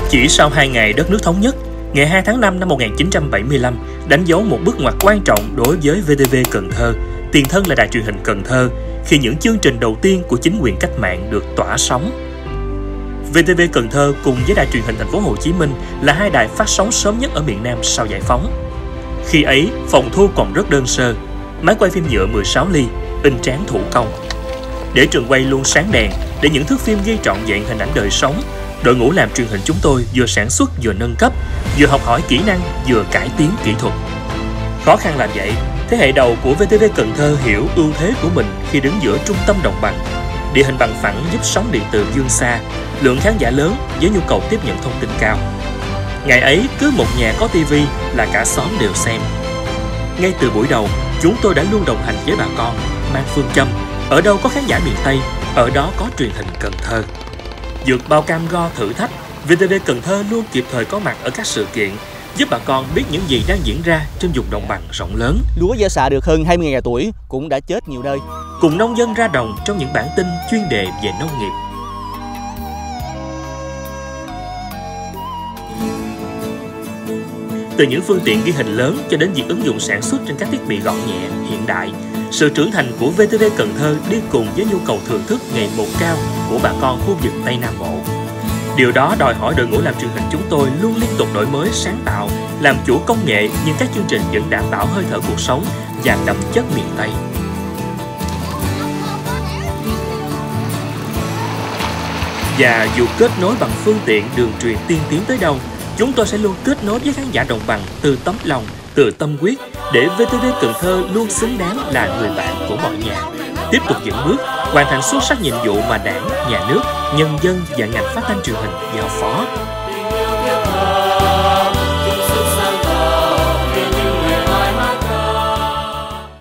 Chỉ sau 2 ngày đất nước thống nhất, ngày 2 tháng 5 năm 1975 đánh dấu một bước ngoặt quan trọng đối với VTV Cần Thơ, tiền thân là đài truyền hình Cần Thơ, khi những chương trình đầu tiên của chính quyền cách mạng được tỏa sóng. VTV Cần Thơ cùng với đài truyền hình Thành phố Hồ Chí Minh là hai đài phát sóng sớm nhất ở miền Nam sau giải phóng. Khi ấy, phòng thu còn rất đơn sơ, máy quay phim nhựa 16 ly, in tráng thủ công. Để trường quay luôn sáng đèn, để những thước phim ghi trọn vẹn hình ảnh đời sống, đội ngũ làm truyền hình chúng tôi vừa sản xuất vừa nâng cấp, vừa học hỏi kỹ năng, vừa cải tiến kỹ thuật. Khó khăn là vậy, thế hệ đầu của VTV Cần Thơ hiểu ưu thế của mình khi đứng giữa trung tâm đồng bằng. Địa hình bằng phẳng giúp sóng điện từ vươn xa, lượng khán giả lớn với nhu cầu tiếp nhận thông tin cao. Ngày ấy, cứ một nhà có tivi là cả xóm đều xem. Ngay từ buổi đầu, chúng tôi đã luôn đồng hành với bà con, mang phương châm ở đâu có khán giả miền Tây, ở đó có truyền hình Cần Thơ. Vượt bao cam go thử thách, VTV Cần Thơ luôn kịp thời có mặt ở các sự kiện, giúp bà con biết những gì đang diễn ra trên vùng đồng bằng rộng lớn. Lúa gieo xạ được hơn 20.000 tuổi cũng đã chết nhiều nơi. Cùng nông dân ra đồng trong những bản tin chuyên đề về nông nghiệp. Từ những phương tiện ghi hình lớn cho đến việc ứng dụng sản xuất trên các thiết bị gọn nhẹ, hiện đại, sự trưởng thành của VTV Cần Thơ đi cùng với nhu cầu thưởng thức ngày một cao của bà con khu vực Tây Nam Bộ. Điều đó đòi hỏi đội ngũ làm truyền hình chúng tôi luôn liên tục đổi mới, sáng tạo, làm chủ công nghệ nhưng các chương trình vẫn đảm bảo hơi thở cuộc sống và đậm chất miền Tây. Và dù kết nối bằng phương tiện đường truyền tiên tiến tới đâu, chúng tôi sẽ luôn kết nối với khán giả đồng bằng từ tấm lòng, từ tâm huyết để VTV Cần Thơ luôn xứng đáng là người bạn của mọi nhà, tiếp tục dẫn bước, hoàn thành xuất sắc nhiệm vụ mà Đảng, Nhà nước, nhân dân và ngành phát thanh truyền hình giao phó.